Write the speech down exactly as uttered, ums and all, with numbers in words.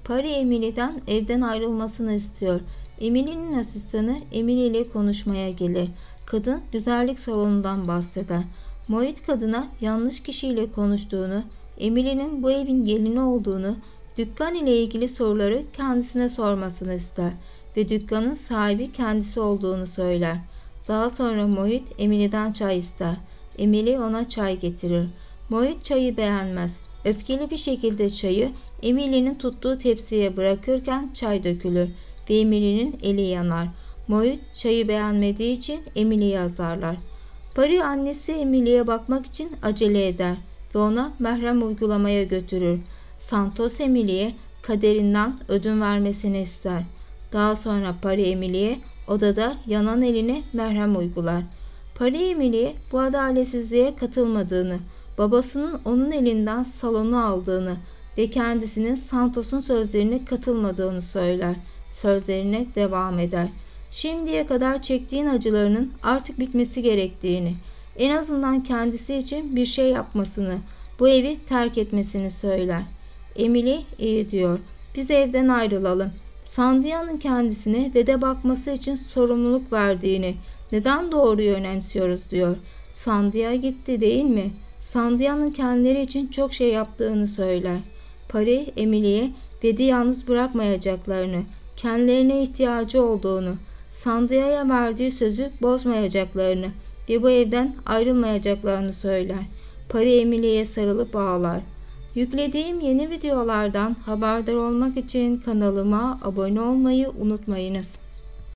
Pari Emily'den evden ayrılmasını istiyor. Emily'nin asistanı Emily ile konuşmaya gelir. Kadın güzellik salonundan bahseder. Moit kadına yanlış kişiyle konuştuğunu, Emily'nin bu evin gelini olduğunu, dükkan ile ilgili soruları kendisine sormasını ister ve dükkanın sahibi kendisi olduğunu söyler. Daha sonra Moit Emily'den çay ister. Emily ona çay getirir. Moit çayı beğenmez. Öfkeli bir şekilde çayı Emily'nin tuttuğu tepsiye bırakırken çay dökülür ve Emily'nin eli yanar. Moit çayı beğenmediği için Emily'yi azarlar. Pari annesi Emily'ye bakmak için acele eder ve ona merhem uygulamaya götürür. Santos Emily'ye kaderinden ödün vermesini ister. Daha sonra Pari Emily'ye odada yanan eline merhem uygular. Pari Emily'ye bu adaletsizliğe katılmadığını, babasının onun elinden salonu aldığını ve kendisinin Santos'un sözlerine katılmadığını söyler. Sözlerine devam eder. Şimdiye kadar çektiğin acılarının artık bitmesi gerektiğini, en azından kendisi için bir şey yapmasını, bu evi terk etmesini söyler. Emily iyi diyor. Biz evden ayrılalım. Sandia'nın kendisine ve de bakması için sorumluluk verdiğini, neden doğruyu önemsiyoruz diyor. Sandia gitti değil mi? Sandia'nın kendileri için çok şey yaptığını söyler. Pari Emily'ye Ved'i yalnız bırakmayacaklarını, kendilerine ihtiyacı olduğunu, Sandia'ya verdiği sözü bozmayacaklarını ve bu evden ayrılmayacaklarını söyler. Pari Emily'ye sarılıp ağlar. Yüklediğim yeni videolardan haberdar olmak için kanalıma abone olmayı unutmayınız.